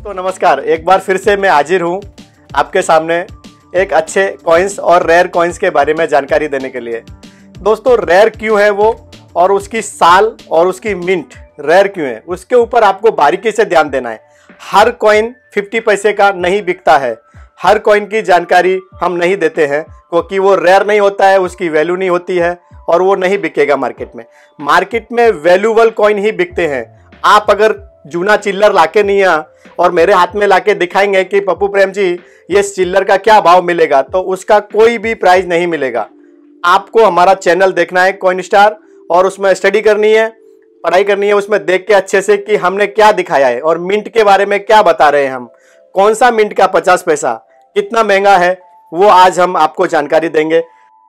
दोस्तों नमस्कार, एक बार फिर से मैं हाजिर हूँ आपके सामने एक अच्छे कॉइन्स और रेयर कॉइन्स के बारे में जानकारी देने के लिए। दोस्तों रेयर क्यों है वो और उसकी साल और उसकी मिंट रेयर क्यों है, उसके ऊपर आपको बारीकी से ध्यान देना है। हर कॉइन 50 पैसे का नहीं बिकता है, हर कॉइन की जानकारी हम नहीं देते हैं क्योंकि वो रेयर नहीं होता है, उसकी वैल्यू नहीं होती है और वो नहीं बिकेगा मार्केट में। मार्केट में वैल्यूबल कॉइन ही बिकते हैं। आप अगर जूना चिल्लर लाके नहीं आ और मेरे हाथ में लाके दिखाएंगे कि पप्पू प्रेम जी ये चिल्लर का क्या भाव मिलेगा, तो उसका कोई भी प्राइस नहीं मिलेगा। आपको हमारा चैनल देखना है कॉइन स्टार और उसमें स्टडी करनी है, पढ़ाई करनी है, उसमें देख के अच्छे से कि हमने क्या दिखाया है और मिंट के बारे में क्या बता रहे हैं हम, कौन सा मिंट का 50 पैसा कितना महंगा है, वो आज हम आपको जानकारी देंगे।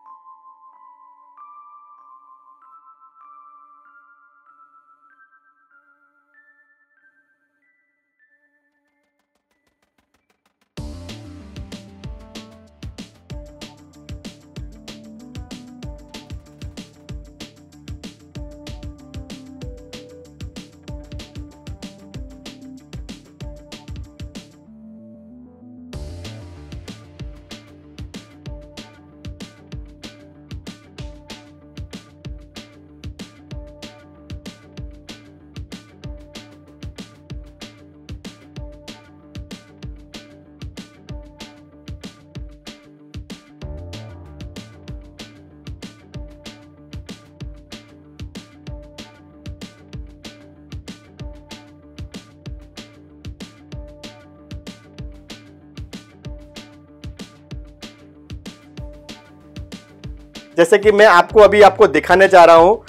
जैसे कि मैं आपको दिखाने जा रहा हूँ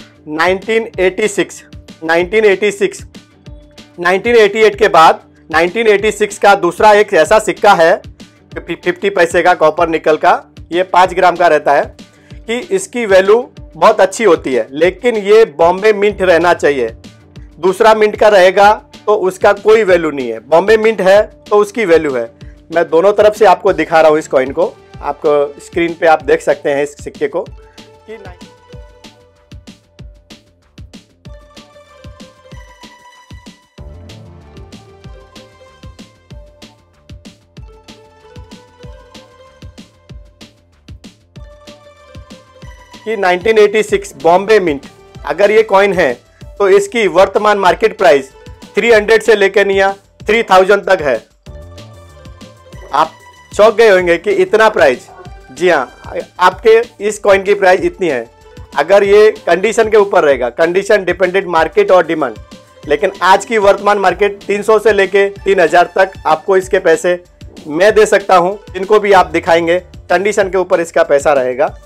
1988 के बाद 1986 का दूसरा एक ऐसा सिक्का है 50 पैसे का कॉपर निकल का, ये 5 ग्राम का रहता है कि इसकी वैल्यू बहुत अच्छी होती है, लेकिन ये बॉम्बे मिंट रहना चाहिए। दूसरा मिंट का रहेगा तो उसका कोई वैल्यू नहीं है, बॉम्बे मिंट है तो उसकी वैल्यू है। मैं दोनों तरफ से आपको दिखा रहा हूँ इस कॉइन को, आपको स्क्रीन पे आप देख सकते हैं इस सिक्के को कि कि 1986 बॉम्बे मिंट अगर ये कॉइन है तो इसकी वर्तमान मार्केट प्राइस 300 से लेकर निया 3000 तक है। आप चौंक गए होंगे कि इतना प्राइस। जी हाँ, आपके इस कॉइन की प्राइस इतनी है। अगर ये कंडीशन के ऊपर रहेगा, कंडीशन डिपेंडेंट मार्केट और डिमांड, लेकिन आज की वर्तमान मार्केट 300 से लेके 3000 तक आपको इसके पैसे मैं दे सकता हूँ। इनको भी आप दिखाएंगे, कंडीशन के ऊपर इसका पैसा रहेगा।